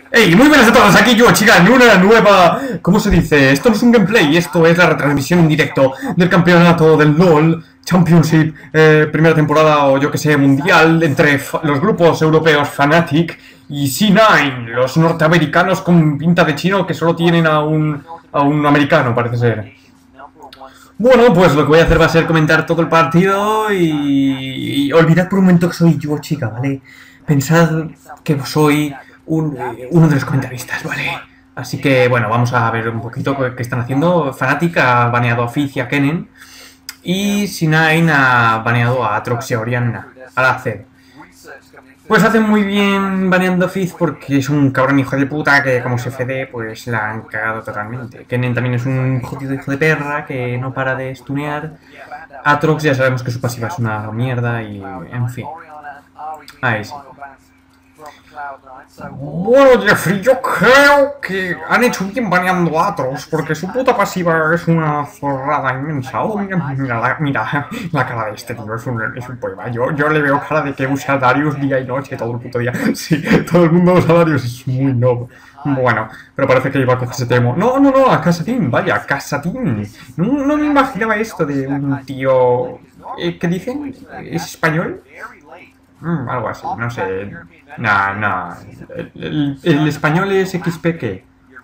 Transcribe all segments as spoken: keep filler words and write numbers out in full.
Hey, muy buenas a todos, aquí yo, chicas, en una nueva... ¿Cómo se dice? Esto no es un gameplay, esto es la retransmisión en directo del campeonato del LoL Championship, eh, primera temporada o yo que sé, mundial, entre los grupos europeos Fnatic y C nueve, los norteamericanos con pinta de chino que solo tienen a un, a un americano, parece ser. Bueno, pues lo que voy a hacer va a ser comentar todo el partido y... y olvidad por un momento que soy yo, chica, ¿vale? Pensad que soy... Un, uno de los comentaristas, ¿vale? Así que, bueno, vamos a ver un poquito qué están haciendo. Fnatic ha baneado a Fizz y a Kennen. Y C nueve ha baneado a Aatrox y a Orianna, a la C. Pues hacen muy bien baneando a Fizz porque es un cabrón hijo de puta que, como se F D, pues la han cagado totalmente. Kennen también es un jodido hijo de perra que no para de stunear. Aatrox ya sabemos que su pasiva es una mierda y, en fin. Ahí sí. Bueno, Jeffrey, yo creo que han hecho bien baneando a Aatrox, porque su puta pasiva es una zorrada inmensa. Oh, mira, mira, la, mira la cara de este tío, es un, es un poema. Yo, yo le veo cara de que usa Darius día y noche, todo el puto día. Sí, todo el mundo usa Darius, es muy noble. Bueno, pero parece que iba a cogerse Temo. No, no, no, a Casatín, vaya, Casatín. No, no me imaginaba esto de un tío... Eh, ¿Qué dicen? ¿Es español? Mm, algo así, no sé. No, no. El, el, el español es X P ¿qué?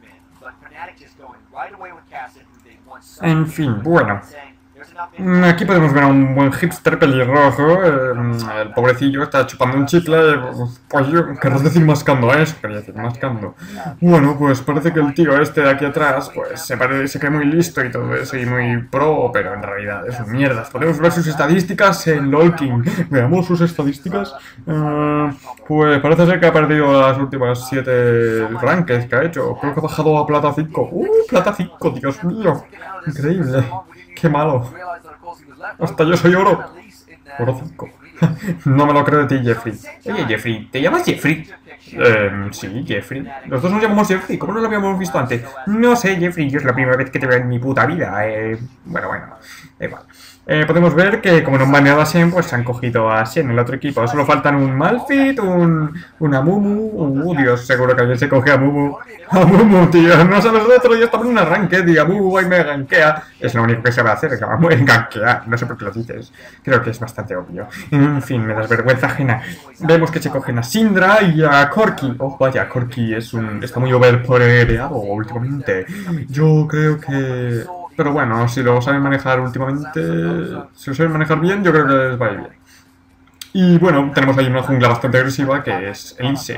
En fin, bueno. Aquí podemos ver a un buen hipster pelirrojo. Eh, el pobrecillo está chupando un chicle. Pues yo, querrás decir mascando, ¿eh? Eso quería decir, mascando. Bueno, pues parece que el tío este de aquí atrás, pues se parece, se cree muy listo y todo eso, y muy pro, pero en realidad es un mierda. Podemos ver sus estadísticas en LoL King. Veamos sus estadísticas. Uh, pues parece ser que ha perdido las últimas siete rankings que ha hecho. Creo que ha bajado a plata cinco. ¡Uh, plata cinco! ¡Dios mío! Increíble. ¡Qué malo! Hasta yo soy oro. Oro cinco. No me lo creo de ti, Jeffrey. Oye, Jeffrey, ¿te llamas Jeffrey? Eh, sí, Jeffrey. Los dos nos llamamos Jeffrey. ¿Cómo no lo habíamos visto antes? No sé, Jeffrey, yo es la primera vez que te veo en mi puta vida. Eh, bueno, bueno, da igual. Eh, podemos ver que como no han baneado a Shen, pues han cogido a Shen, el otro equipo. Solo faltan un Malphite, un, un Amumu. Uh, Dios, seguro que alguien se coge a Amumu. Amumu, tío, no sabes, el otro día estaba en una ranked y Amumu ahí me gankea. Es lo único que se va a hacer, que Amumu es gankear. No sé por qué lo dices. Creo que es bastante obvio. En fin, me das vergüenza ajena. Vemos que se cogen a Syndra y a Corki. Oh, vaya, Corki es un, está muy overpowereado últimamente. Yo creo que... Pero bueno, si lo saben manejar últimamente, si lo saben manejar bien, yo creo que les va a ir bien. Y bueno, tenemos ahí una jungla bastante agresiva que es Elise.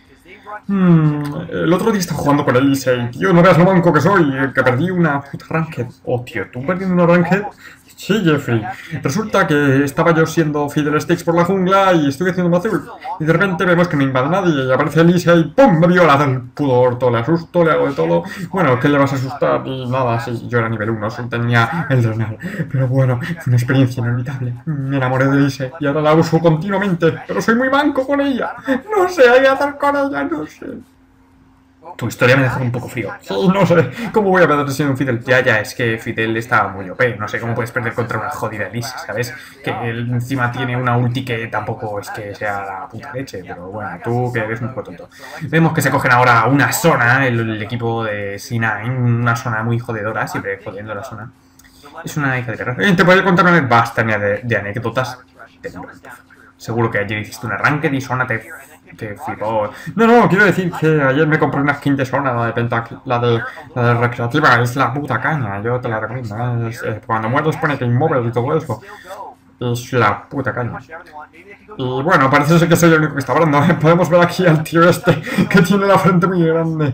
Hmm, el otro día estaba jugando con Elise y tío, no veas lo manco que soy, que perdí una puta ranked. Oh tío, ¿tú perdiendo una ranked? Sí, Jeffrey. Resulta que estaba yo siendo Fiddle Sticks por la jungla y estuve haciendo un azul. Y de repente vemos que me invade nadie y aparece Elise y ¡pum! Me viola del pudor, todo le asusto, le hago de todo. Bueno, ¿qué le vas a asustar? Y nada, sí, yo era nivel uno, solo tenía el drenar. Pero bueno, fue una experiencia inolvidable. Me enamoré de Elise y ahora la uso continuamente, pero soy muy manco con ella. No sé qué hacer con ella, no sé. Tu historia me deja un poco frío. Sí, no sé cómo voy a perder siendo un Fidel. Ya, ya, es que Fidel está muy O P. No sé cómo puedes perder contra una jodida Elise, ¿sabes? Que él encima tiene una ulti que tampoco es que sea la puta leche. Pero bueno, tú que eres un poco tonto. Vemos que se cogen ahora una zona, el, el equipo de C nueve. Una zona muy jodedora, siempre jodiendo la zona. Es una hija de perra. Te voy a contar una basta de, de anécdotas. Seguro que ayer hiciste una ranked y zona te... Te flipó. No, no, quiero decir que ayer me compré una skin de zona, la de Pentakill, la de, la de recreativa, es la puta caña, yo te la recomiendo. Es, eh, cuando mueres pone que inmóvil y todo eso. Es la puta caña. Y bueno, parece ser que soy el único que está hablando. Podemos ver aquí al tío este que tiene la frente muy grande.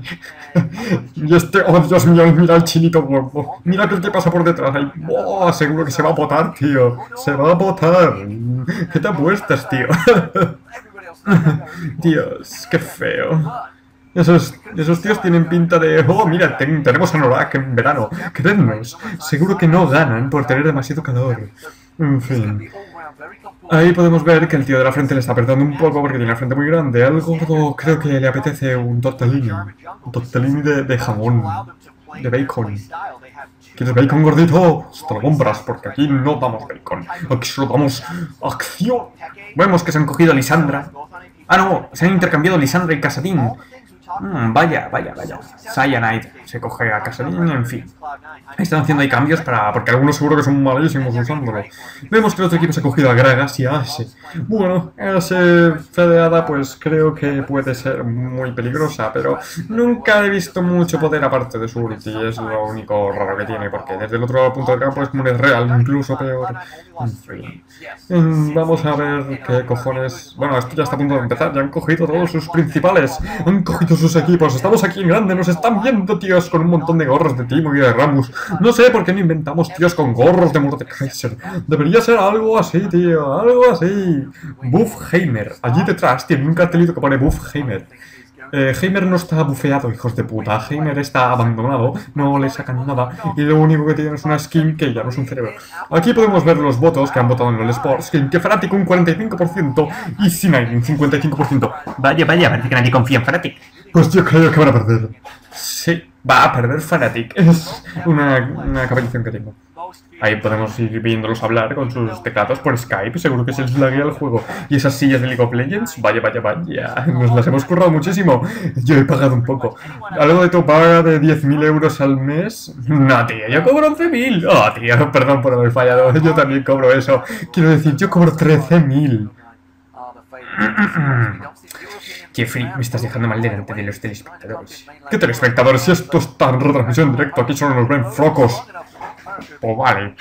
Y este, oh Dios mío, mira el chinito gordo. Mira que te pasa por detrás. Ahí. Oh, seguro que se va a botar, tío. Se va a botar. ¿Qué te apuestas, tío? Dios, qué feo. Esos, esos tíos tienen pinta de... Oh, mira, ten, tenemos a Norak en verano. Quedadnos. Seguro que no ganan por tener demasiado calor. En fin. Ahí podemos ver que el tío de la frente le está apretando un poco porque tiene la frente muy grande. Al gordo creo que le apetece un tortellini. Un tortellini de, de jamón. De bacon. ¿Quieres bacon, gordito? Te lo compras, porque aquí no damos bacon. Aquí solo damos acción. Vemos que se han cogido a Lisandra. Ah, no, se han intercambiado Lisandra y Casadín. Mm, vaya, vaya, vaya. Cyanide se coge a Casadin, en fin. Están haciendo ahí cambios para... porque algunos seguro que son malísimos usándolo. Vemos que el otro equipo se ha cogido a Gragas y a Ashe. Bueno, Ashe fedeada pues creo que puede ser muy peligrosa, pero nunca he visto mucho poder aparte de su ulti. Es lo único raro que tiene, porque desde el otro punto del campo es muy real, incluso peor. En fin. Mm, Vamos a ver qué cojones... Bueno, esto ya está a punto de empezar. Ya han cogido todos sus principales. Han cogido sus equipos. Estamos aquí en grande. Nos están viendo, tíos, con un montón de gorros de Timo y de Ramus. No sé por qué no inventamos tíos con gorros de Mordekaiser. Debería ser algo así, tío. Algo así. Buffheimer. Allí detrás tiene un cartelito que pone Buffheimer. Eh, Heimer no está bufeado, hijos de puta. Heimer está abandonado, no le sacan nada. Y lo único que tiene es una skin que ya no es un cerebro. Aquí podemos ver los votos que han votado en el Sports. Que Fnatic un cuarenta y cinco por ciento y C nueve un cincuenta y cinco por ciento. Vaya, vaya, parece que nadie confía en Fnatic. Pues yo creo que van a perder. Sí, va a perder Fnatic. Es una, una cabellación que tengo. Ahí podemos ir viéndolos hablar con sus teclados por Skype. Seguro que se les laguea el juego. Y esas sillas de League of Legends, vaya, vaya, vaya. Nos las hemos currado muchísimo. Yo he pagado un poco. Algo de tu paga de diez mil euros al mes. No, tío, yo cobro once mil. Oh, tío, perdón por haber fallado. Yo también cobro eso. Quiero decir, yo cobro trece mil. Jeffrey, me estás dejando mal delante de los telespectadores. ¿Qué telespectadores? Si esto está en retransmisión en directo, aquí solo nos ven flocos. Oh, vale.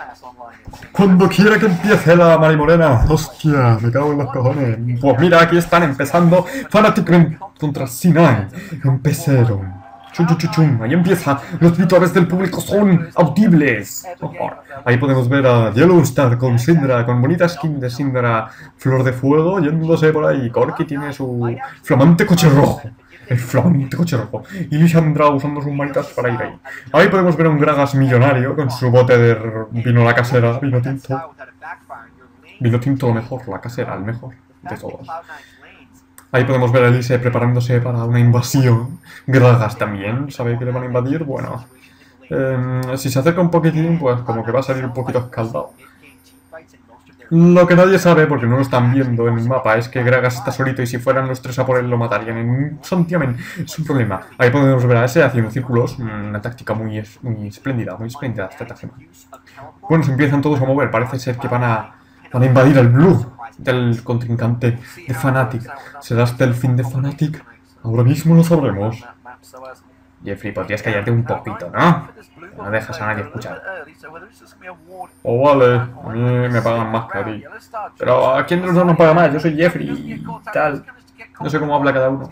Cuando quiera que empiece la Marimorena. Hostia, me cago en los cojones. Pues mira, aquí están empezando Fnatic contra C nueve. Empezaron. Chum, chum, chum, chum. Ahí empieza. Los vítores del público son audibles. Oh, oh. Ahí podemos ver a Yellowstar con Syndra, con bonita skin de Syndra Flor de Fuego, yéndose por ahí. Corki tiene su flamante coche rojo. El flamante coche rojo. Y Lissandra usando sus manitas para ir ahí. Ahí podemos ver a un Gragas millonario con su bote de vino la casera, vino tinto. Vino tinto mejor, la casera, el mejor de todos. Ahí podemos ver a Elise preparándose para una invasión. Gragas también, ¿sabe que le van a invadir? Bueno, eh, si se acerca un poquitín, pues como que va a salir un poquito escaldado. Lo que nadie sabe, porque no lo están viendo en el mapa, es que Gragas está solito y si fueran los tres a por él lo matarían en santiamén. Es un problema. Ahí podemos ver a ese haciendo círculos. Una táctica muy, muy espléndida, muy espléndida estrategia. Bueno, se empiezan todos a mover. Parece ser que van a, van a invadir el blue del contrincante de Fnatic. ¿Será hasta el fin de Fnatic? Ahora mismo lo sabremos. Jeffrey, podrías callarte un poquito, ¿no? No dejas a nadie escuchar. Oh, vale, a mí me pagan más que a ti. Pero ¿a quién de los dos nos paga más? Yo soy Jeffrey y tal. No sé cómo habla cada uno.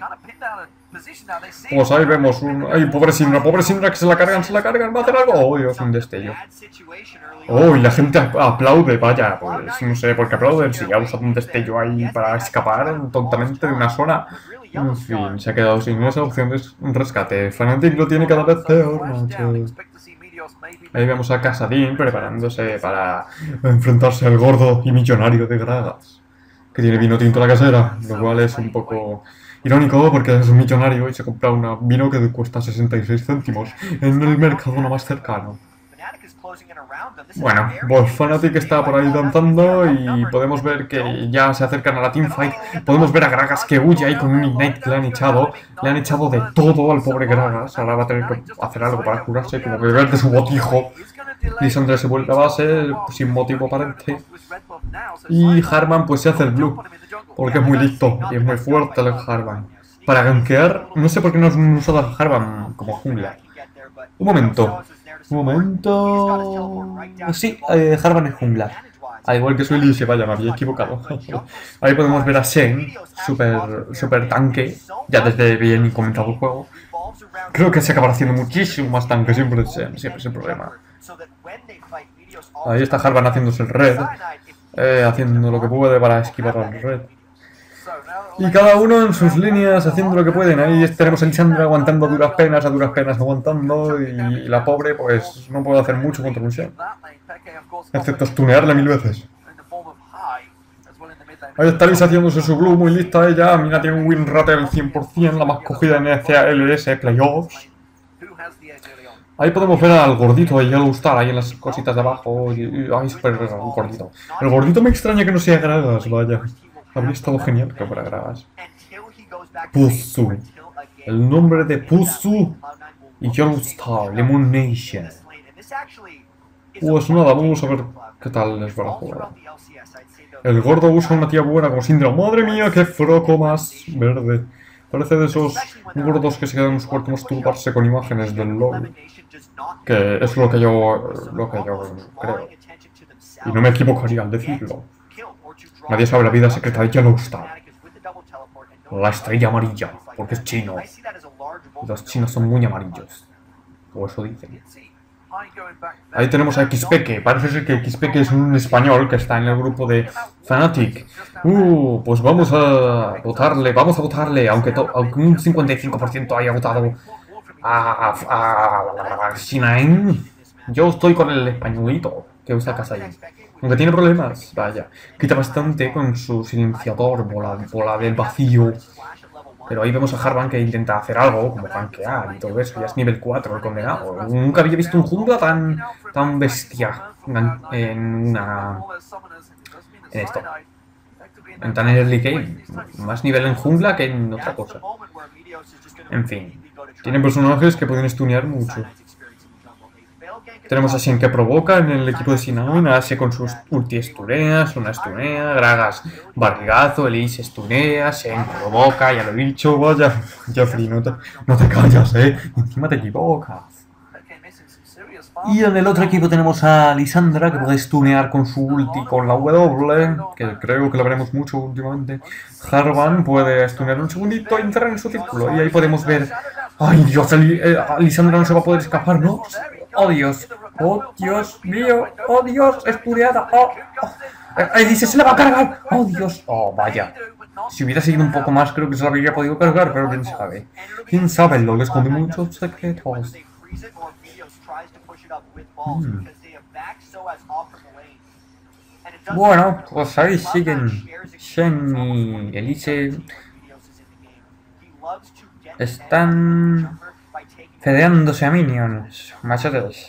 Pues ahí vemos un... ¡Ay, pobre Syndra! ¡Pobre Syndra que se la cargan, se la cargan! ¿Va a hacer algo? ¡Oh, Dios, un destello! ¡Oh, y la gente aplaude! Vaya, pues no sé por qué aplauden. Si ha usado un destello ahí para escapar tontamente de una zona. En fin, se ha quedado sin esa opción de un rescate. Fnatic lo tiene cada vez peor, macho. Ahí vemos a Casadin preparándose para enfrentarse al gordo y millonario de Gragas, que tiene vino tinto a la casera, lo cual es un poco irónico porque es un millonario y se compra un vino que cuesta sesenta y seis céntimos en el mercado más cercano. Bueno, pues Fnatic está por ahí danzando y podemos ver que ya se acercan a la teamfight. Podemos ver a Gragas que huye ahí con un Ignite que le han echado. Le han echado de todo al pobre Gragas. Ahora va a tener que hacer algo para curarse, como beber de su botijo. Lissandra se vuelve a base sin motivo aparente. Y Harman pues se hace el blue, porque es muy listo y es muy fuerte el Harman. Para gankear, no sé por qué no han usado a Harman como jungla. Un momento. Un momento... Sí, eh, Harman es jungla. Al igual que su Elise, vaya, me había equivocado. Ahí podemos ver a Shen, super, super tanque, ya desde bien comenzado el juego. Creo que se acabará haciendo muchísimo más tanque, siempre es Shen, siempre es el problema. Ahí está Harman haciéndose el red, eh, haciendo lo que puede para esquivar al red. Y cada uno en sus líneas haciendo lo que pueden. Ahí tenemos a Lissandra aguantando a duras penas, a duras penas aguantando. Y la pobre pues no puede hacer mucho contra un Shen, excepto stunearle mil veces. Ahí está Lisa haciéndose su blue, muy lista ella. Mira, tiene un win rate del cien por cien, la más cogida en este L S Playoffs. Ahí podemos ver al gordito de Yellowstar, ahí en las cositas de abajo. Y, ay, súper gordito. El gordito me extraña que no sea Gragas, vaya. Habría estado genial que fuera Gragas. Puzu. el nombre de Puzu y Yellowstar, Lemon Nation. Pues nada, vamos a ver qué tal les va la jugada. El gordo usa una tía buena como Syndra. ¡Madre mía, qué froco más verde! Parece de esos gordos que se quedan en su cuarto masturbarse con imágenes del LOL. Que es lo que yo, lo que yo creo. Y no me equivocaría al decirlo. Nadie sabe la vida secreta de Yellowstar. La estrella amarilla, porque es chino. Los chinos son muy amarillos. O eso dicen. Ahí tenemos a Xpeke. Parece ser que Xpeke es un español que está en el grupo de Fnatic. Uh, pues vamos a votarle, vamos a votarle, aunque, aunque un cincuenta y cinco por ciento haya votado a, a, a Shinaen. Yo estoy con el españolito que usa Kasain. Aunque tiene problemas, vaya. Quita bastante con su silenciador, bola, bola del vacío. Pero ahí vemos a Harvan que intenta hacer algo, como tanquear y todo eso. Ya es nivel cuatro el condenado. Nunca había visto un jungla tan, tan bestia en una... En esto. En tan early game. Más nivel en jungla que en otra cosa. En fin. Tienen personajes que pueden stunear mucho. Tenemos a Shen que provoca en el equipo de Sinaon, Ashe con sus ulti estunea, Sona estunea, Gragas barrigazo, Elise estunea, Shen provoca, ya lo he dicho, vaya, Jeffrey, no te, no te callas, eh, encima te equivocas. Y en el otro equipo tenemos a Lisandra que puede stunear con su ulti con la W, que creo que lo veremos mucho últimamente. Harvan puede stunear un segundito y entrar en su círculo, y ahí podemos ver... ¡Ay, Dios! Lisandra no se va a poder escapar, ¿no? ¡Oh, Dios! ¡Oh, Dios mío! ¡Oh, Dios! ¡Estudiada! ¡Oh! oh. ¡Ahí dice! ¡Se la va a cargar! ¡Oh, Dios! ¡Oh, vaya! Si hubiera seguido un poco más, creo que se la habría podido cargar, pero quién sabe. ¿Quién sabe? LOL esconde muchos secretos. Hmm. Bueno, pues ahí siguen Shen y Elise. Están fedeándose a minions, machotes.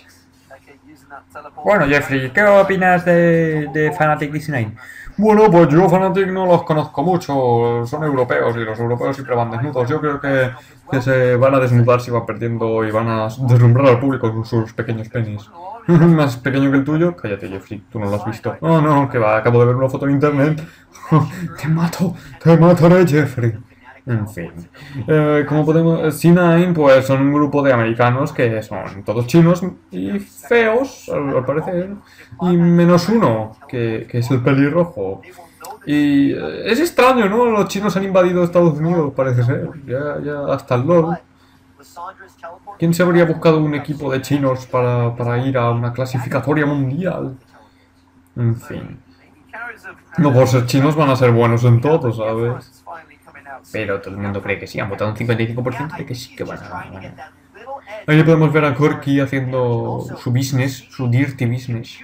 Bueno, Jeffrey, ¿qué opinas de, de Fnatic y C nueve? Bueno, pues yo Fnatic no los conozco mucho, son europeos y los europeos siempre van desnudos. Yo creo que, que se van a desnudar si van perdiendo y van a deslumbrar al público con sus pequeños penis. Más pequeño que el tuyo. Cállate, Jeffrey, tú no lo has visto. Oh, no, que va, acabo de ver una foto en internet. Te mato, te mataré, Jeffrey. En fin, eh, como podemos... C nueve, pues son un grupo de americanos que son todos chinos y feos, al, al parecer, y menos uno, que, que es el pelirrojo. Y eh, es extraño, ¿no? Los chinos han invadido Estados Unidos, parece ser, ya, ya hasta el LOL. ¿Quién se habría buscado un equipo de chinos para, para ir a una clasificatoria mundial? En fin. No por ser chinos van a ser buenos en todo, ¿sabes? Pero todo el mundo cree que sí, han votado un cincuenta y cinco por ciento de que sí que van a ganar. Ahí podemos ver a Corki haciendo su business, su dirty business.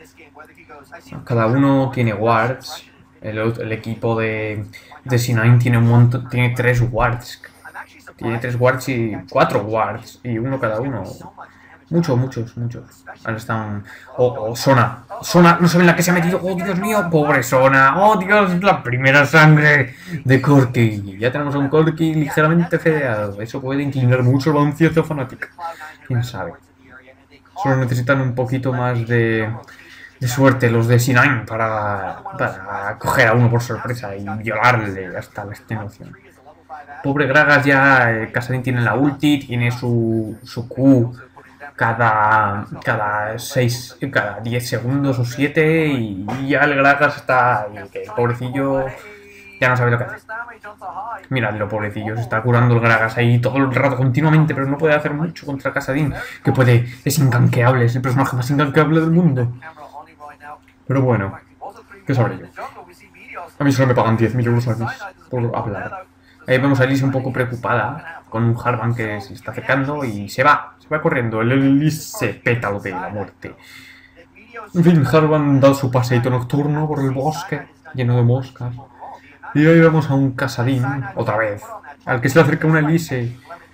Cada uno tiene wards. El, el equipo de, de C nueve tiene un montón, tiene tres wards. Tiene tres wards y cuatro wards. Y uno cada uno. Muchos, muchos, muchos. Ahora están... Oh, oh, Sona. Sona, no saben la que se ha metido. Oh, Dios mío, pobre Sona. Oh, Dios, la primera sangre de Corki. Ya tenemos a un Corki ligeramente fedeado. Eso puede inclinar mucho el baloncesto Fnatic. Quién sabe. Solo necesitan un poquito más de, de suerte los de C nueve para, para coger a uno por sorpresa y violarle hasta la extenuación. Pobre Gragas ya, eh, Kasadin tiene la ulti, tiene su, su Q cada cada seis, cada diez segundos o siete y ya el Gragas está, y que el pobrecillo ya no sabe lo que hace. Miradlo, pobrecillo, se está curando el Gragas ahí todo el rato continuamente, pero no puede hacer mucho contra Kasadin, que puede, es ingankeable, es el personaje más ingankeable del mundo. Pero bueno, ¿qué sabré yo? A mí solo me pagan diez mil euros al mes por hablar. Ahí vemos a Elise un poco preocupada, con un Harvan que se está acercando y se va, se va corriendo. El Elise pétalo de la muerte. En fin, Harvan da su paseito nocturno por el bosque, lleno de moscas. Y ahí vemos a un Kasadin, otra vez, al que se le acerca una Elise.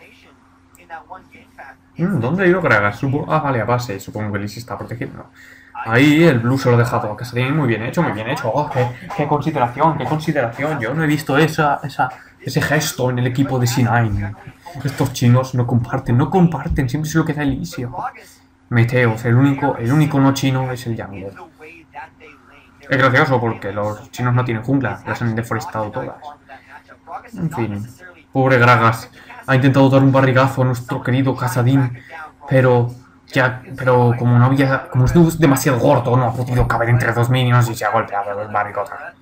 Mm, ¿Dónde ha ido Gragas? Supo... Ah, vale, a base, supongo que Elise está protegiendo. Ahí el blue se lo ha dejado a Kasadin, muy bien hecho, muy bien hecho. Oh, qué, qué consideración, qué consideración. Yo no he visto esa, esa, ese gesto en el equipo de C nueve. Estos chinos no comparten, no comparten, siempre se lo queda Elise. Meteos, el único, el único no chino es el Jungle. Es gracioso porque los chinos no tienen jungla, las han deforestado todas. En fin, pobre Gragas. Ha intentado dar un barrigazo a nuestro querido Kassadin, pero ya, pero como no había, como es demasiado gordo, no ha podido caber entre dos minions y se ha golpeado el barrigota.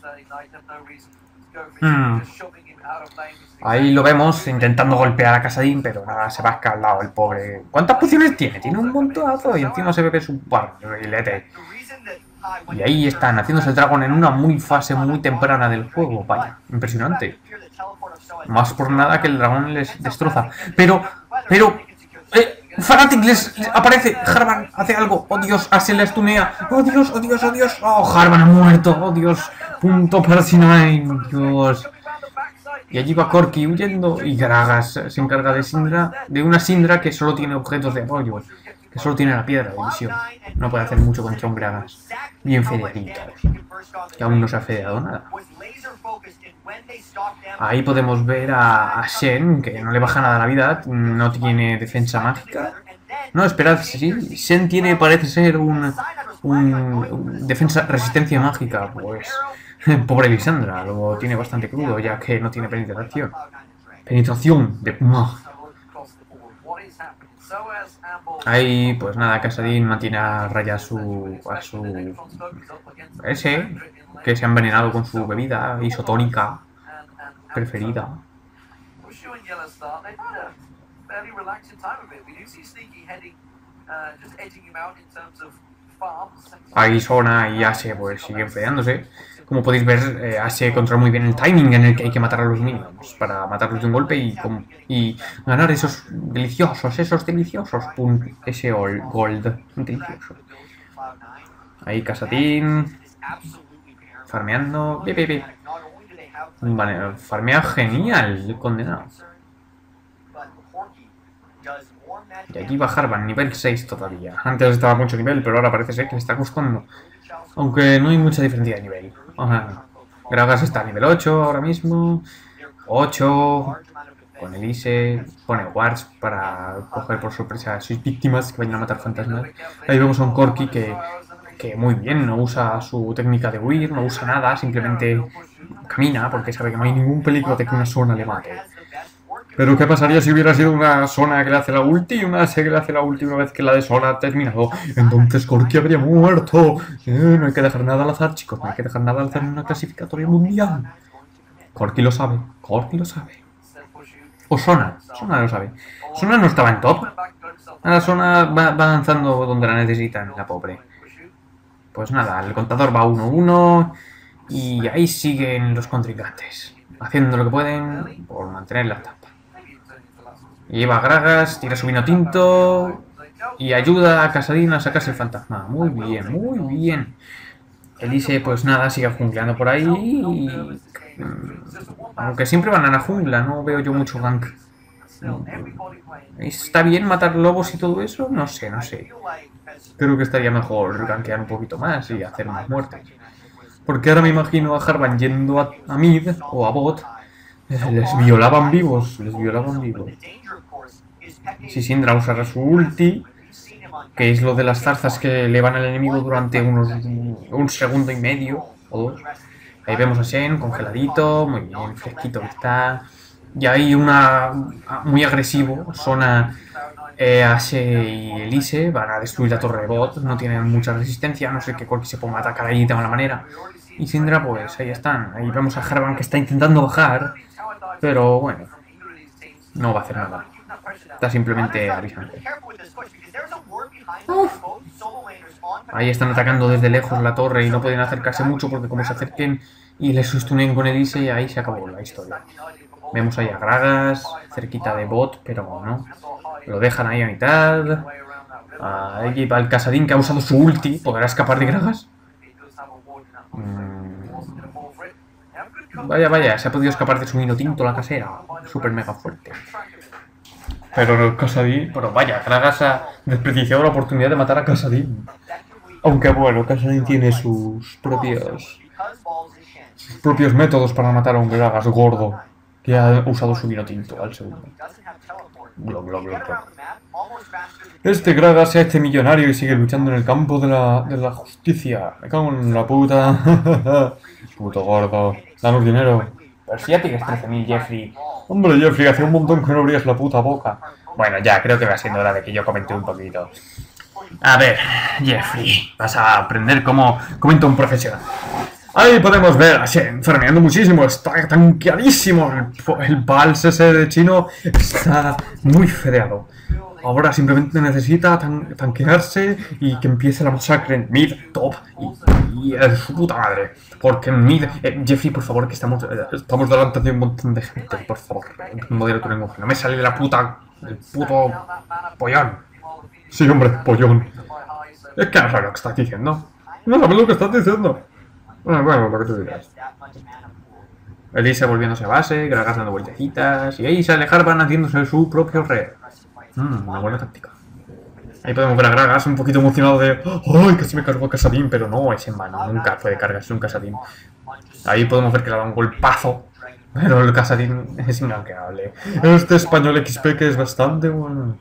Hmm. Ahí lo vemos intentando golpear a Kassadin, pero nada, se va escaldado el pobre. ¿Cuántas pociones tiene? Tiene un montonazo y encima se bebe su barrilete. Y ahí están, haciéndose el dragón en una muy fase muy temprana del juego. Vaya, impresionante. Más por nada que el dragón les destroza. Pero, pero... Eh, Fnatic les, les aparece. Jarvan hace algo. Oh Dios, Ashe la estunea. Oh Dios, oh Dios, oh Dios. Oh, Jarvan ha muerto. Oh Dios. Punto para C nueve. Dios. Y allí va Corki huyendo. Y Gragas se encarga de Syndra. De una Syndra que solo tiene objetos de apoyo. Que solo tiene la piedra de visión. No puede hacer mucho contra un Gragas. Bien fedeadito. Que aún no se ha fedeado nada. Ahí podemos ver a, a Shen, que no le baja nada la vida, no tiene defensa mágica. No, esperad, sí, Shen tiene, parece ser, un, un, un defensa, resistencia mágica, pues... Pobre Lissandra, lo tiene bastante crudo, ya que no tiene penetración. Penetración de... No. Ahí, pues nada, Kassadin mantiene a raya a su... a su... ese, que se ha envenenado con su bebida isotónica preferida. Ahí Sona y Ashe pues siguen fedeándose. Como podéis ver, eh, Ashe controla muy bien el timing en el que hay que matar a los minions para matarlos de un golpe y, con, y ganar esos deliciosos, esos deliciosos puntos, ese gold delicioso. Ahí Kassadin farmeando. Bi, bi, bi. Vale, farmea genial, el condenado. Y aquí va Jarvan, nivel seis todavía. Antes estaba mucho nivel, pero ahora parece ser que le está costando. Aunque no hay mucha diferencia de nivel. Ajá. Gragas está a nivel ocho ahora mismo. ocho. Con Elise. Pone wards para coger por sorpresa a sus víctimas que vayan a matar fantasmas. Ahí vemos a un Corki que, que muy bien, no usa su técnica de huir, no usa nada, simplemente camina porque sabe que no hay ningún peligro de que una zona le mate. Pero ¿qué pasaría si hubiera sido una zona que le hace la ulti y una S que le hace la ulti una vez que la de zona ha terminado? Entonces Corki habría muerto. Eh, no hay que dejar nada al azar, chicos. No hay que dejar nada al azar en una clasificatoria mundial. Corki lo sabe. Corki lo sabe. O Sona. Sona lo sabe. Sona no estaba en top. Ahora Sona va, va avanzando donde la necesitan, la pobre. Pues nada, el contador va uno uno. Y ahí siguen los contrincantes. Haciendo lo que pueden por mantener la etapa. Lleva Gragas, tira su vino tinto y ayuda a Kassadin a sacarse el fantasma. Muy bien, muy bien. Elise, pues nada, sigue jungleando por ahí. Y... aunque siempre van a la jungla, no veo yo mucho gank. ¿Está bien matar lobos y todo eso? No sé, no sé. Creo que estaría mejor gankear un poquito más y hacer más muertes. Porque ahora me imagino a Jarvan yendo a, a mid o a bot. Les violaban vivos, les violaban vivos. Si Syndra usará su ulti, que es lo de las zarzas que le van al enemigo durante unos un segundo y medio o dos. Ahí vemos a Shen congeladito, muy bien, fresquito que está. Y hay una muy agresivo, Sona, eh, Ashe y Elise van a destruir la torre de bot, no tienen mucha resistencia, no sé que Corki se ponga a atacar ahí de mala manera. Y Syndra, pues ahí están. Ahí vemos a Jarvan que está intentando bajar, pero bueno, no va a hacer nada. Está simplemente avisando. Uf. Ahí están atacando desde lejos la torre y no pueden acercarse mucho porque como se acerquen y les sustunen con Elise, ahí se acabó la historia. Vemos ahí a Gragas, cerquita de bot, pero no. Lo dejan ahí a mitad. Ahí va el Kassadin que ha usado su ulti. ¿Podrá escapar de Gragas? Mm. Vaya, vaya, se ha podido escapar de su vino tinto la casera. Súper mega fuerte. Pero Kassadin, pero vaya, Gragas ha desperdiciado la oportunidad de matar a Kassadin. Aunque bueno, Kassadin tiene sus propios sus propios métodos para matar a un Gragas gordo. que ha usado su vino tinto al segundo. Glop, glop, glop, glop. Este Gragas se ha hecho millonario y sigue luchando en el campo de la, de la justicia. Me cago en la puta. Puto gordo. Danos dinero. Pero si ya tienes trece mil, Jeffrey. Hombre, Jeffrey, hace un montón que no abrías la puta boca. Bueno, ya, creo que va siendo hora de que yo comente un poquito. A ver, Jeffrey, vas a aprender cómo comenta un profesional. Ahí podemos ver a Shen farmeando muchísimo, está tanqueadísimo. El, el Vals ese de chino está muy fedeado. Ahora simplemente necesita tan, tanquearse y que empiece la masacre en mid, top y, y en su puta madre. Porque en mid... Eh, Jeffrey, por favor, que estamos, eh, estamos delante de un montón de gente, por favor. Modera tu lenguaje. No me sale de la puta... el puto... pollón. Sí, hombre, pollón. Es que no sabes lo que estás diciendo. No sabes lo que estás diciendo. Bueno, bueno, lo que tú digas. Elise volviéndose a base, Gragas dando vueltecitas, y ahí sale Harvan haciéndose su propio red. Mmm, una buena táctica. Ahí podemos ver a Gragas un poquito emocionado de ¡ay, casi me cargo a Casadín! Pero no, es en vano, nunca puede cargarse un Casadín. Ahí podemos ver que le da un golpazo, pero el Casadín es inganqueable. Este español X P que es bastante bueno.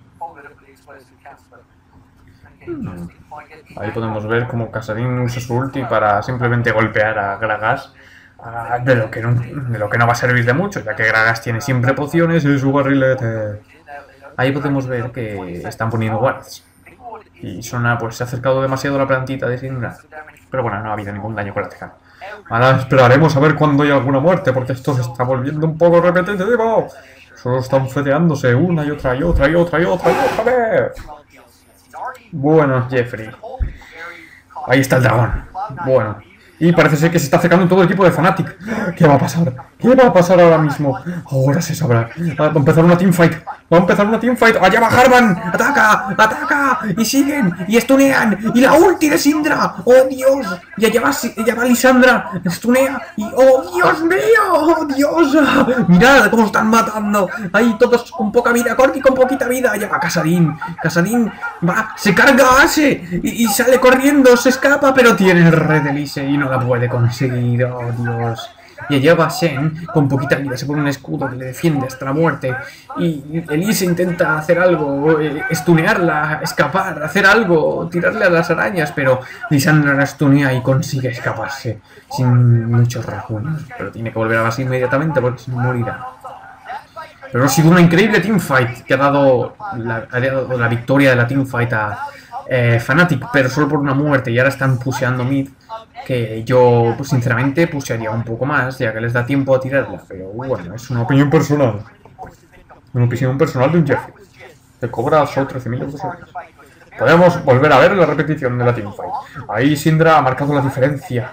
Hmm. Ahí podemos ver como Casadín usa su ulti para simplemente golpear a Gragas. Uh, de, lo que no, de lo que no va a servir de mucho, ya que Gragas tiene siempre pociones y su barrilete. Ahí podemos ver que están poniendo wards. Y Sona pues se ha acercado demasiado a la plantita de Syndra. Pero bueno, no ha habido ningún daño colateral. Ahora esperaremos a ver cuando hay alguna muerte, porque esto se está volviendo un poco repetitivo. Solo están fedeándose una y otra y otra y otra y otra y otra vez. Bueno, Jeffrey. Ahí está el dragón. Bueno. Y parece ser que se está acercando todo el equipo de Fnatic. ¿Qué va a pasar? ¿Qué va a pasar ahora mismo? Ahora se sabrá. Va a empezar una teamfight. Va a empezar una teamfight. ¡Allá va Harvan! ¡Ataca! ¡Ataca! Y siguen. Y stunean. Y la ulti de Syndra. ¡Oh, Dios! Y allá va, allá va Lisandra. Stunea. Y ¡oh, Dios mío! ¡Oh, Dios! Mirad cómo están matando. Ahí todos con poca vida. Corki con poquita vida. Allá va Casadín. Casadín va. Se carga a Ashe. Y, y sale corriendo. Se escapa. Pero tiene el red de Elise. Y no la puede conseguir, oh Dios. Y allá va Shen con poquita vida, se pone un escudo que le defiende hasta la muerte. Y Elise intenta hacer algo, eh, stunearla, escapar, hacer algo, tirarle a las arañas, pero Lisandra la stunea y consigue escaparse sin muchos rasguños. Pero tiene que volver a base inmediatamente porque si no morirá. Pero ha sido una increíble teamfight que ha dado la, ha dado la victoria de la teamfight a eh, Fnatic, pero solo por una muerte. Y ahora están pusheando mid, que yo pues, sinceramente pushearía un poco más, ya que les da tiempo a tirarla. Pero bueno, es una opinión personal. Una opinión personal de un Jeffrey. Te cobra solo trece mil euros. Podemos volver a ver la repetición de la teamfight. Ahí Syndra ha marcado la diferencia.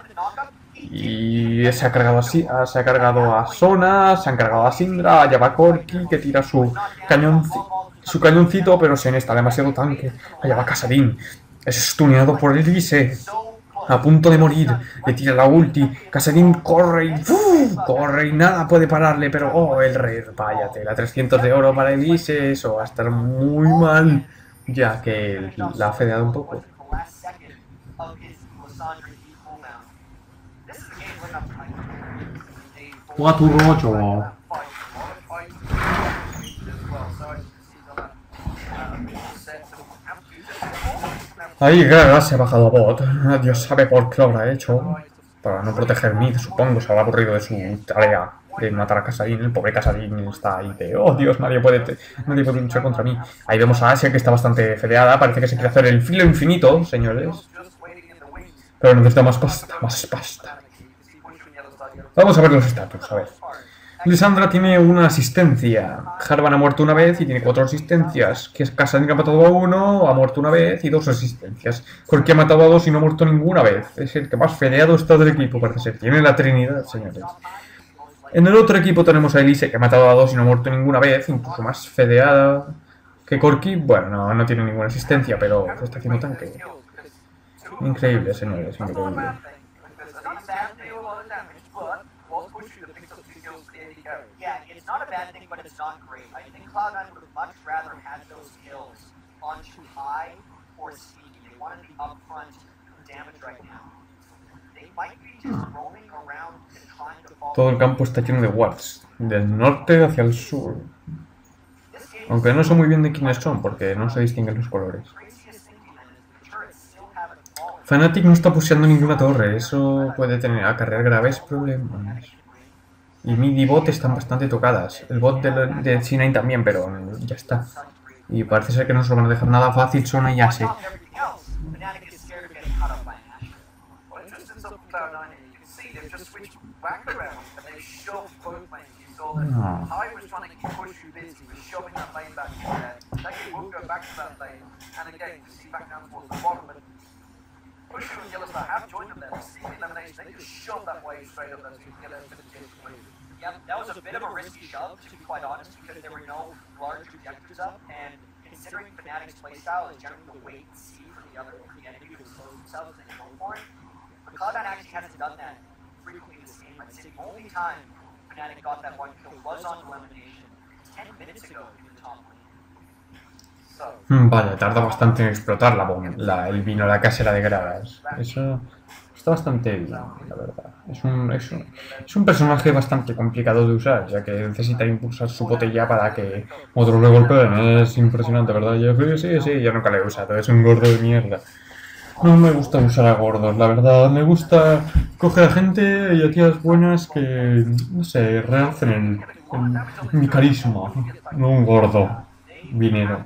Y se ha cargado así, se ha cargado a Sona, se han cargado a Syndra, allá va Corki que tira su cañoncito, su cañoncito, pero Shen está demasiado tanque. Allá va Casadín, es stuneado por Elise, a punto de morir, le tira la ulti, Casadín corre y ¡uf! corre y nada puede pararle, pero oh, el rey, váyate, la trescientos de oro para Elise, eso va a estar muy mal, ya que la ha fedeado un poco. cuatro ocho. Ahí Gragas se ha bajado a bot. Dios sabe por qué lo habrá hecho. Para no proteger mid, supongo. Se habrá aburrido de su tarea de matar a Casadín. El pobre Casadín está ahí de oh Dios, nadie puede, nadie puede luchar contra mí. Ahí vemos a Asia que está bastante fedeada. Parece que se quiere hacer el filo infinito, señores. Pero necesita más pasta, más pasta. Vamos a ver los estatus, a ver. Lisandra tiene una asistencia. Harvan ha muerto una vez y tiene cuatro asistencias. Que es Casadín ha matado a uno, ha muerto una vez y dos asistencias. Corki ha matado a dos y no ha muerto ninguna vez. Es el que más fedeado está del equipo, parece ser. Tiene la Trinidad, señores. En el otro equipo tenemos a Elise, que ha matado a dos y no ha muerto ninguna vez. Incluso más fedeada que Corki. Bueno, no, no tiene ninguna asistencia, pero se está haciendo tanque. Increíble, señores, increíble. Yeah, it's not a bad thing, but it's not great. I think Cloud nine would have much rather had those skills on too high or speedy. They wanted to be upfront damage right now. Todo el campo está lleno de wards, del norte hacia el sur. Aunque no sé muy bien de quiénes son, porque no se distinguen los colores. Fnatic no está pusheando ninguna torre, eso puede tener acarrear graves problemas. Y mid y bot están bastante tocadas. El bot de, de C nueve también, pero ya está. Y parece ser que no se lo van a dejar nada fácil, Sona y Ashe. No. Yeah, that was a bit of a risky shove, to be quite honest, because there were no large objectives up, and considering Fnatic's playstyle is generally to wait and see for the other for the enemy to expose themselves and then go for it, but Cloud nine actually hasn't done that frequently this game. I'd say the only time Fnatic got that one kill was on elimination ten minutes ago in the top lane. So, Vaya, tarda bastante en explotar la bomba, la, el vino, la casera de Gragas. Eso está bastante bien, la verdad. Es un, es, un, es un personaje bastante complicado de usar, ya que necesita impulsar su botella para que otros le golpeen. Es impresionante, ¿verdad, Jeffrey? Sí, sí, yo nunca lo he usado, es un gordo de mierda. No me gusta usar a gordos, la verdad. Me gusta coger a gente y a tías buenas que, no sé, realcen el, el, mi carisma. No un gordo vinero.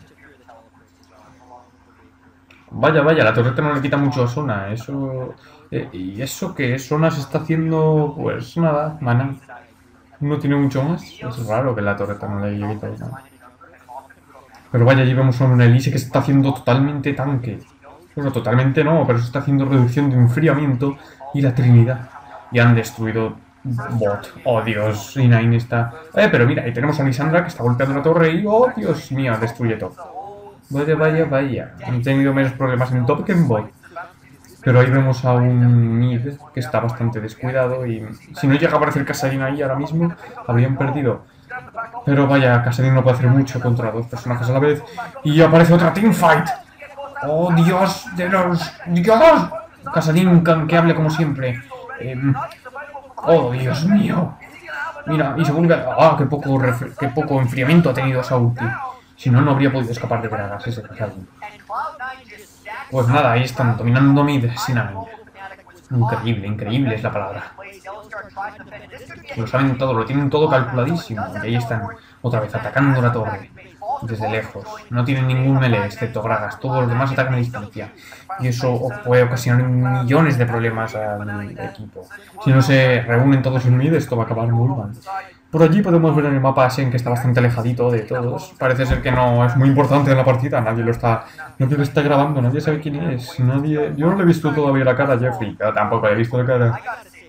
Vaya, vaya, la torreta no le quita mucho a Sona, eso... Eh, y eso que Sona se está haciendo, pues nada, mana. No tiene mucho más, es raro que la torreta no le quite nada. Pero vaya, allí vemos a una Elise que se está haciendo totalmente tanque. Bueno, totalmente no, pero se está haciendo reducción de enfriamiento y la Trinidad. Y han destruido bot. Oh, Dios, C nueve está... Eh, pero mira, ahí tenemos a Lisandra que está golpeando la torre y... Oh, Dios mío, destruye todo. Vaya, vaya, vaya. Han tenido menos problemas en top que en bot. Pero ahí vemos a un mid que está bastante descuidado y si no llega a aparecer Kassadin ahí ahora mismo, habrían perdido. Pero vaya, Kassadin no puede hacer mucho contra dos personajes a la vez. Y aparece otra teamfight. ¡Oh, Dios de los... ¡Dios! Kassadin canqueable como siempre. Eh... ¡Oh, Dios mío! Mira, y según... ¡Ah, qué poco, qué poco enfriamiento ha tenido esa ulti! Si no, no habría podido escapar de Gragas ese Kassadin. Pues nada, ahí están, dominando mid, C nueve. Increíble, increíble es la palabra. Lo saben todo, lo tienen todo calculadísimo. Y ahí están, otra vez, atacando la torre. Desde lejos. No tienen ningún melee, excepto Gragas. Todos los demás atacan a distancia. Y eso puede ocasionar millones de problemas al equipo. Si no se reúnen todos en mid, esto va a acabar muy mal. Por allí podemos ver en el mapa a Shen, que está bastante alejadito de todos. Parece ser que no es muy importante en la partida, nadie lo está, nadie lo está grabando, nadie sabe quién es. Nadie, yo no le he visto todavía la cara a Jeffrey, pero tampoco le he visto la cara.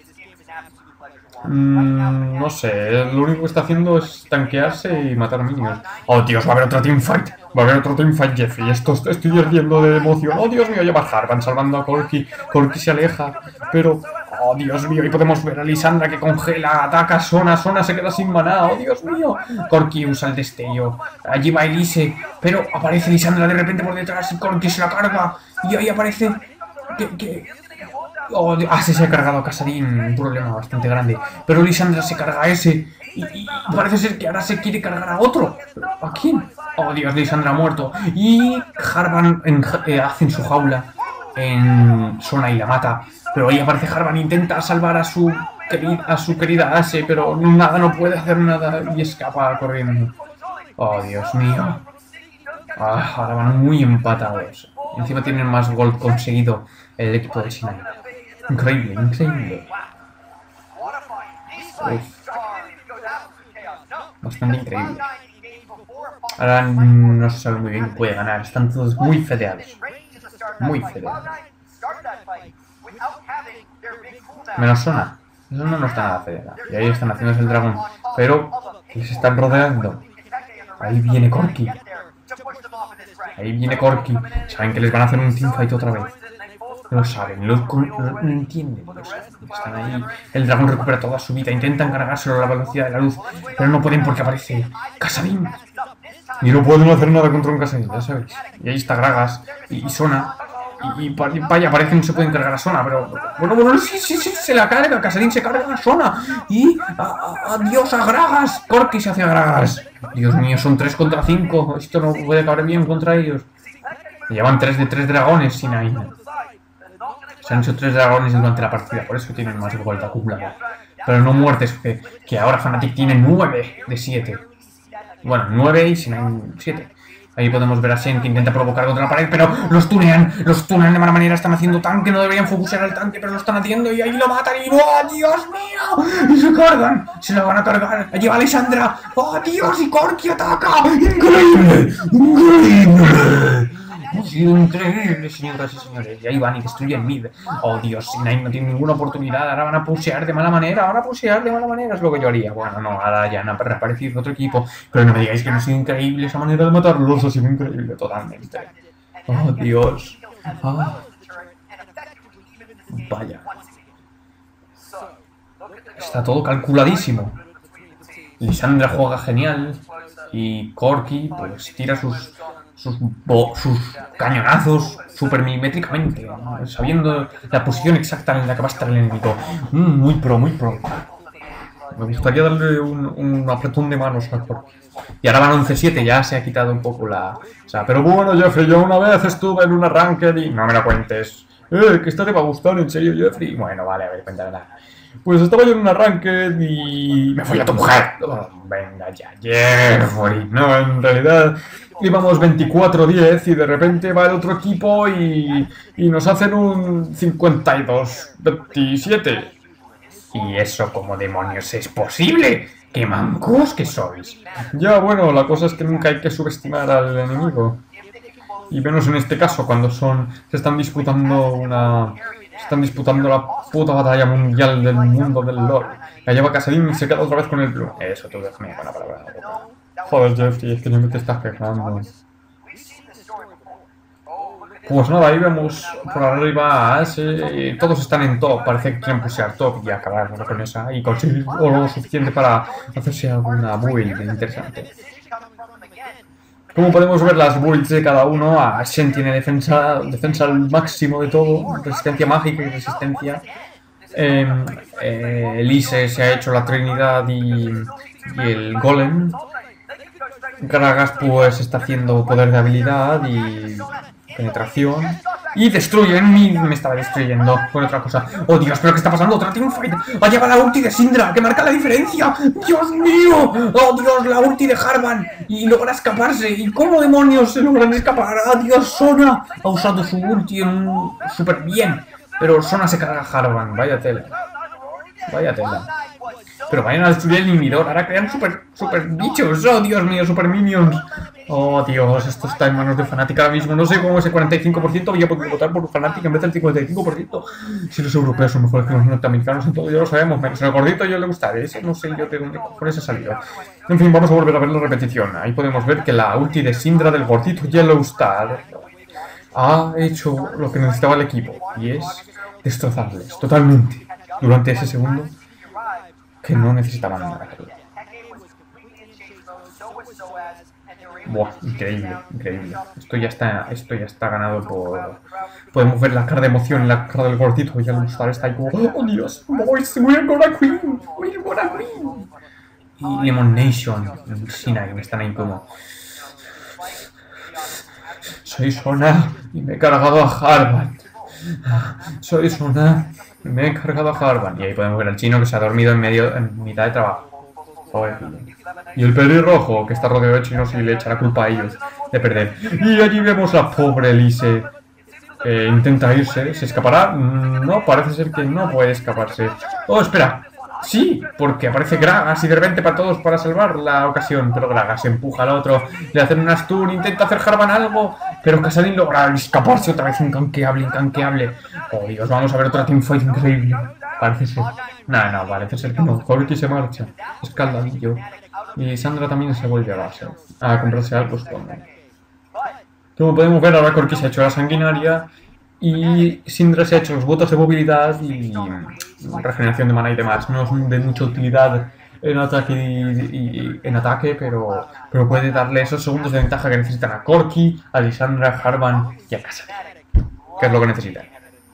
Mm, no sé, lo único que está haciendo es tanquearse y matar minions. Oh, Dios, va a haber otra teamfight. Va a haber otro teamfight, Jeffrey. Esto estoy ardiendo de emoción. Oh, Dios mío, lleva Harvan salvando a Corki. Corki se aleja, pero... Oh, Dios mío, y podemos ver a Lisandra que congela, ataca a Sona, Sona se queda sin maná, oh, Dios mío. Corki usa el destello, allí va Elise, pero aparece Lisandra de repente por detrás y Corki se la carga. Y ahí aparece... que, que... Oh, ah, se, se ha cargado a Kassadin, un problema bastante grande. Pero Lisandra se carga a ese y, y parece ser que ahora se quiere cargar a otro. ¿A quién? Oh, Dios, Lisandra ha muerto. Y Harvan en, eh, hace en su jaula en Sona y la mata. Pero ahí aparece Harvan, intenta salvar a su, querida, a su querida Ashe, pero nada, no puede hacer nada y escapa corriendo. Oh, Dios mío. Ah, ahora van muy empatados. Encima tienen más gol conseguido el equipo de C nueve. Increíble, increíble. Uf. Bastante increíble. Ahora no se sabe muy bien quién puede ganar. Están todos muy fedeados. Muy fedeados. Menos Sona. Sona no está nada fedeada. Y ahí están haciéndose el dragón. Pero les están rodeando. Ahí viene Corki. Ahí viene Corki. Saben que les van a hacer un teamfight otra vez. Lo saben, lo, lo, lo entienden, lo saben. Están ahí. El dragón recupera toda su vida. Intentan cargárselo a la velocidad de la luz. Pero no pueden porque aparece Kassadin. Y no pueden hacer nada contra un Kassadin, ya sabéis. Y ahí está Gragas y, y Sona. Y, y vaya, parece que no se pueden cargar a Sona, pero... Bueno, bueno, sí, sí, sí, se la carga, Kassadin se carga a Sona. Y... ¡Adiós a Gragas! Corki se hace a Gragas. Dios mío, son tres contra cinco. Esto no puede caber bien contra ellos. Llevan tres de tres dragones sin ahí. Se han hecho tres dragones durante la partida, por eso tienen más gol acumulado. Pero no muertes, que, que ahora Fnatic tiene nueve de siete. Bueno, nueve y sin ahí siete. Ahí podemos ver a Shen que intenta provocar contra la pared, pero los tunean, los tunean de mala manera, están haciendo tanque, no deberían focusar al tanque, pero lo están haciendo y ahí lo matan y ¡oh, Dios mío! Y se cargan, se la van a cargar, allí va Alessandra, ¡oh, Dios! Y Corki ataca, ¡increíble! ¡Increíble! Ha sido increíble, señoras y señores. Y ahí van y destruyen mid. Oh, Dios, Nine no tiene ninguna oportunidad. Ahora van a pushear de mala manera. Ahora a pushear de mala manera es lo que yo haría. Bueno, no, ahora ya han reaparecido otro equipo. Pero no me digáis que no ha sido increíble esa manera de matarlos. Ha sido increíble totalmente. Oh, Dios. Ah. Vaya. Está todo calculadísimo. Lissandra juega genial. Y Corki, pues, tira sus... Sus, sus cañonazos súper milimétricamente, ¿no? Sabiendo la posición exacta en la que va a estar el enemigo. Mm, muy pro, muy pro. Me gustaría darle un, un apretón de manos a Corki. Y ahora van once siete, ya se ha quitado un poco la... O sea, pero bueno, Jeffrey, yo una vez estuve en un ranked y... No me lo cuentes. Eh, que esta te va a gustar, ¿en serio, Jeffrey? Bueno, vale, a ver, cuéntamela. Pues estaba yo en una ranked y... ¡Me fui a tu mujer! Oh, venga ya, Jeffrey. No, en realidad... Íbamos veinticuatro diez y de repente va el otro equipo y, y nos hacen un cincuenta y dos veintisiete. ¿Y eso cómo demonios es posible? ¡Qué mancos que sois! Ya, bueno, la cosa es que nunca hay que subestimar al enemigo. Y menos en este caso, cuando son se están disputando una... Se están disputando la puta batalla mundial del mundo del LoL. La lleva Kassadin y se queda otra vez con el blue. Eso, tú déjame con la palabra. Joder, Jeffrey, es que no me te estás quejando. Pues nada, ahí vemos por arriba a Ashe. Todos están en top, parece que quieren pushear top y acabar con esa y conseguir lo suficiente para hacerse alguna build interesante. Como podemos ver las builds de cada uno, Ashen tiene defensa, defensa al máximo de todo, resistencia mágica y resistencia. Eh, eh, Elise se ha hecho la Trinidad y, y el Golem. Gragas pues está haciendo poder de habilidad y penetración. Y destruyen, y me estaba destruyendo con otra cosa. Oh Dios, pero ¿qué está pasando? Otra teamfight. Allá va la ulti de Syndra, que marca la diferencia. Dios mío. Oh Dios, la ulti de Harvan. Y logra escaparse. ¿Y cómo demonios se logran escapar? Ah, Dios, Sona ha usado su ulti súper bien. Pero Sona se carga a Harvan. Vaya tela. Vaya tela. Pero vayan a destruir el inhibidor. Ahora crean super, super bichos. Oh, Dios mío, super minions. Oh, Dios, esto está en manos de Fnatic ahora mismo. No sé cómo ese cuarenta y cinco por ciento voy a poder votar por Fnatic en vez del cincuenta y cinco por ciento. Si los europeos son mejores que los norteamericanos, en todo ya lo sabemos. Menos el gordito yo le gustará. Ese no sé yo de dónde por ese ha salido. En fin, vamos a volver a ver la repetición. Ahí podemos ver que la ulti de Syndra del gordito Yellowstar ha hecho lo que necesitaba el equipo. Y es destrozarles totalmente durante ese segundo que no necesitaban nada. Buah, increíble, increíble. Esto ya está, esto ya está ganado por... Podemos ver la cara de emoción en la cara del gordito. Ya le gusta, está ahí como... ¡Oh, Dios! Boys, we're gonna queen! We're gonna queen! Y Lemon Nation, Sina, que me están ahí como... Soy Sona y me he cargado a Harvan. Soy Sona y me he cargado a Harvan. Y ahí podemos ver al chino que se ha dormido en medio, en mitad de trabajo. Joder. Y el pelirrojo, que está rodeado de chinos y le echa la culpa a ellos de perder. Y allí vemos a pobre Elise. Eh, intenta irse. ¿Se escapará? No, parece ser que no puede escaparse. Oh, espera. Sí, porque aparece Gragas y de repente para todos para salvar la ocasión. Pero Gragas empuja al otro, le hacen una stun, intenta hacer Harvan algo, pero Kassadin logra escaparse otra vez, incanqueable, incanqueable. Oh Dios, vamos a ver otra teamfight increíble. Parece ser. No, no, parece ser que no. Corki se marcha. Escaldadillo. Y Sandra también se vuelve a base. A comprarse algo, supongo. Como podemos ver, ahora Corki se ha hecho la sanguinaria. Y Syndra se ha hecho los votos de movilidad y regeneración de mana y demás. No es de mucha utilidad en ataque, y, y, en ataque pero, pero puede darle esos segundos de ventaja que necesitan a Corki, a Lissandra, a Harvan y a Kassadin. que es lo que necesitan.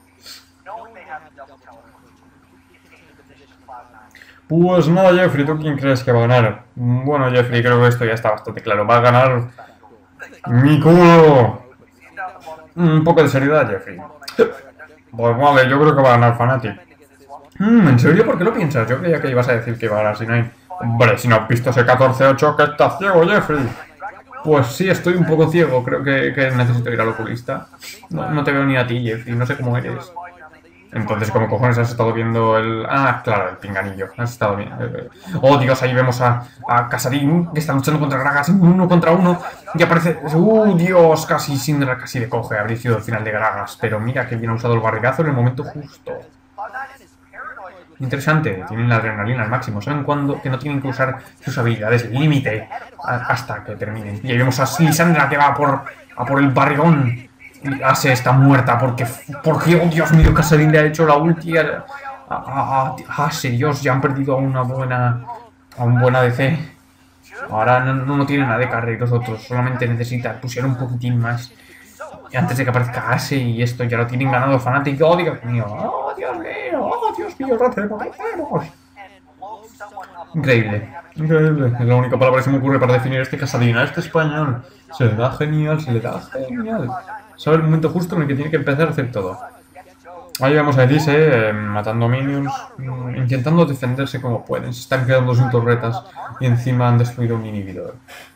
Pues nada, Jeffrey, ¿tú quién crees que va a ganar? Bueno, Jeffrey, creo que esto ya está bastante claro. Va a ganar mi culo. Un poco de seriedad, Jeffrey. Pues vale, yo creo que va a ganar Fnatic. Mm, ¿En serio? ¿Por qué lo piensas? Yo creía que ibas a decir que iba a ganar C nueve. Hombre, si no has visto ese catorce ocho, que estás ciego, Jeffrey. Pues sí, estoy un poco ciego. Creo que, que necesito ir al oculista. No, no te veo ni a ti, Jeffrey. No sé cómo eres. Entonces, ¿cómo cojones has estado viendo el...? Ah, claro, el pinganillo. Has estado bien. Oh, Dios, ahí vemos a, a Casadín, que está luchando contra Gragas en uno contra uno. Y aparece... ¡Uh, Dios! Casi Syndra casi le coge. Habría sido el final de Gragas. Pero mira que bien ha usado el barrigazo en el momento justo. Interesante. Tienen la adrenalina al máximo. Saben cuándo que no tienen que usar sus habilidades límite hasta que terminen. Y ahí vemos a Lissandra que va a por, a por el barrigón. Y Ase está muerta porque, porque, oh Dios mío, Casadín le ha hecho la ulti a, a, a Ase. Dios, ya han perdido a una buena, a un buen A D C. Ahora no, no tienen A D carry los otros, solamente necesitan pusieron un poquitín más. Y antes de que aparezca Ase y esto ya lo tienen ganado Fnatic. Oh Dios mío, oh Dios mío, oh Dios mío, lo hacemos, lo hacemos. Increíble, increíble. Es la única palabra que se me ocurre para definir este Casadín, a este español. Se le da genial, se le da genial. Sabe el momento justo en el que tiene que empezar a hacer todo. Ahí vemos a Elise eh, matando minions, mm, intentando defenderse como pueden. Se están quedando sin torretas y encima han destruido un inhibidor.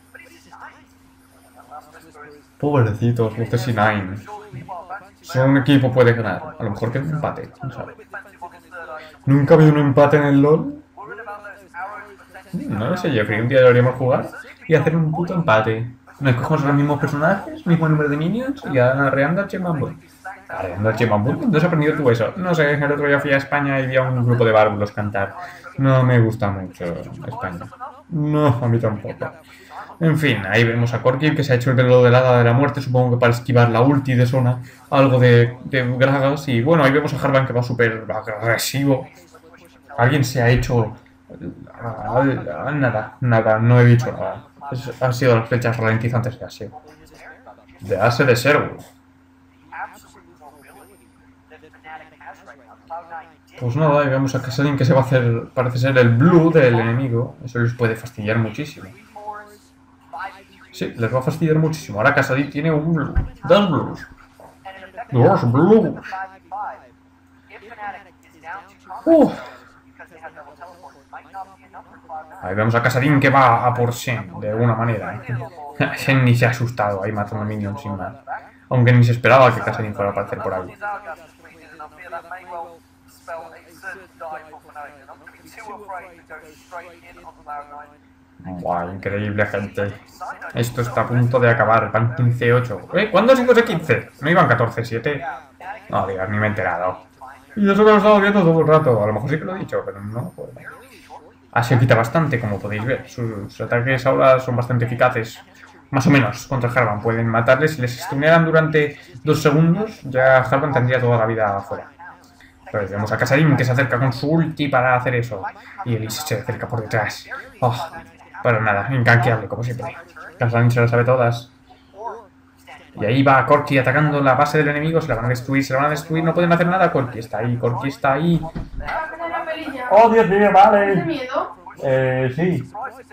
Pobrecitos, los de C nueve. Solo un equipo puede ganar. A lo mejor que un empate, no sabe. ¿Nunca ha habido un empate en el LoL? No lo sé, Jeffrey. Un día deberíamos jugar y hacer un puto empate. Nos cogemos los mismos personajes, mismo número de minions y arreando al Chemambul. Arreando al Chemambul. ¿Dónde has aprendido tú eso? No sé, el otro día fui a España y vi a un grupo de bárbulos cantar. No me gusta mucho España. No, a mí tampoco. En fin, ahí vemos a Corki que se ha hecho el velo del hada de la muerte, supongo que para esquivar la ulti de Sona, algo de, de Gragas. Y bueno, ahí vemos a Harvan que va súper agresivo. Alguien se ha hecho... Nada, nada, no he dicho nada. Es, han sido las flechas ralentizantes de Ase. De Ase de Sherwood. Pues nada, ahí vemos a Casadín que se va a hacer, parece ser el blue del enemigo. Eso les puede fastidiar muchísimo. Sí, les va a fastidiar muchísimo. Ahora Casadín tiene un blue. Dos blues. Dos blues. Uh. Ahí vemos a Casadín que va a por Shen, de alguna manera. Shen ni se ha asustado ahí matando minions sin más. Aunque ni se esperaba que Casadín fuera a aparecer por ahí. Buah, increíble, gente. Esto está a punto de acabar. Van quince ocho. ¿Eh? ¿Cuándo ha sido ese quince? ¿No iban catorce siete? No, digas, ni me he enterado. Y eso que lo he estado viendo todo el rato. A lo mejor sí que lo he dicho, pero no. Pues... Así quita bastante, como podéis ver. Sus ataques ahora son bastante eficaces. Más o menos, contra Harvan. Pueden matarles. Si les stunearan durante dos segundos, ya Harvan tendría toda la vida afuera. Pues vemos a Casadín que se acerca con su ulti para hacer eso. Y Elise se acerca por detrás. Oh, pero nada, incanqueable, como siempre. Casadín se las sabe todas. Y ahí va Corki atacando la base del enemigo. Se la van a destruir, se la van a destruir. No pueden hacer nada. Corki está ahí, Corki está ahí. ¡Oh, Dios mío, vale! ¿Tienes miedo? Eh, sí.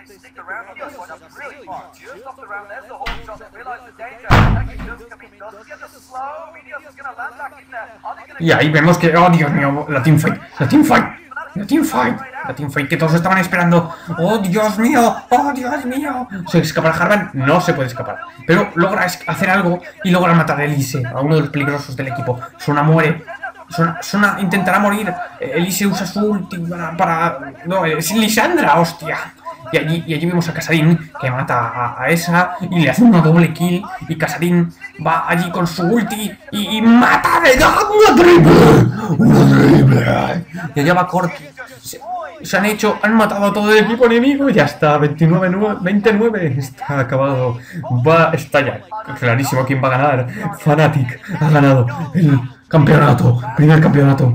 Y ahí vemos que... ¡Oh, Dios mío! La teamfight, la teamfight, la teamfight, la teamfight que todos estaban esperando. ¡Oh, Dios mío! ¡Oh, Dios mío! ¿Se escapa Harvan? No se puede escapar. Pero logra hacer algo y logra matar a Elise, a uno de los peligrosos del equipo. Sona muere. Sona, Sona intentará morir. Elise usa su ulti para... para... No, es Lissandra, hostia. Y allí, y allí vemos a Casadín que mata a, a esa y le hace una doble kill. Y Casadín va allí con su ulti y, y mata de una triple. Una triple. Y allá va Corki. Se, se han hecho, han matado a todo el equipo enemigo y ya está. veintinueve nueve, veintinueve. Está acabado. Va, está ya clarísimo quién va a ganar. Fnatic ha ganado el campeonato. Primer campeonato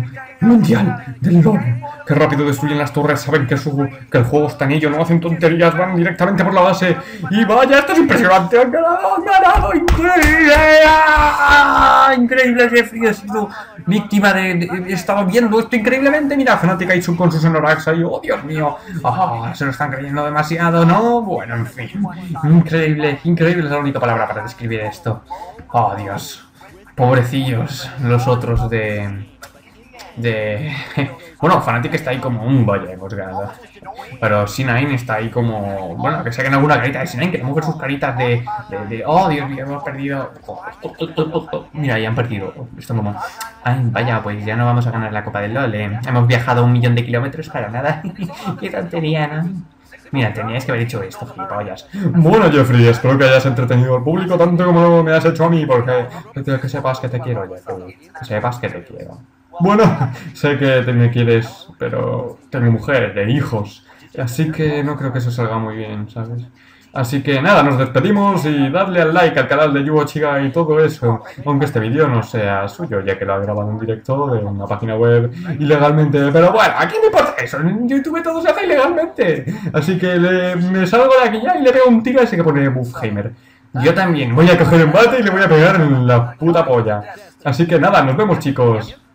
mundial del LoL. Qué rápido destruyen las torres, saben que, su, que el juego está en ello, no hacen tonterías, van directamente por la base. Y vaya, esto es impresionante, han ganado, han ganado, increíble. ¡Ah! Increíble, Jeffrey, he sido víctima de, de, He estado viendo esto increíblemente, mira, Fnatic y Sub con sus Enorax ahí, oh Dios mío. Ah, se lo están creyendo demasiado, ¿no? Bueno, en fin, increíble, increíble es la única palabra para describir esto. Oh Dios, pobrecillos los otros de... de... bueno, Fnatic está ahí como un vaya, hemos ganado. Pero C nueve está ahí como... bueno, que saquen alguna carita de C nueve, queremos ver sus caritas de... de, de oh, Dios mío, hemos perdido... Oh, oh, oh, oh, oh. Mira, ya han perdido. Están como... ay, vaya, pues ya no vamos a ganar la Copa del LoL, ¿eh? Hemos viajado un millón de kilómetros para nada. Qué tontería, ¿no? Mira, teníais que haber hecho esto, gilipollas. Bueno, Jeffrey, espero que hayas entretenido al público tanto como me has hecho a mí, porque que, que sepas que te quiero, Jeffrey. Que sepas que te quiero. Bueno, sé que te me quieres, pero tengo mujer e hijos, así que no creo que eso salga muy bien, ¿sabes? Así que nada, nos despedimos y dadle al like al canal de Yugo Chiga y todo eso, aunque este vídeo no sea suyo, ya que lo ha grabado en directo de una página web ilegalmente, pero bueno, ¿a quién me importa eso? En YouTube todo se hace ilegalmente, así que le, me salgo de aquí ya y le pego un tiro a ese que pone Buffheimer. Yo también voy a coger un bate y le voy a pegar en la puta polla. Así que nada, nos vemos, chicos.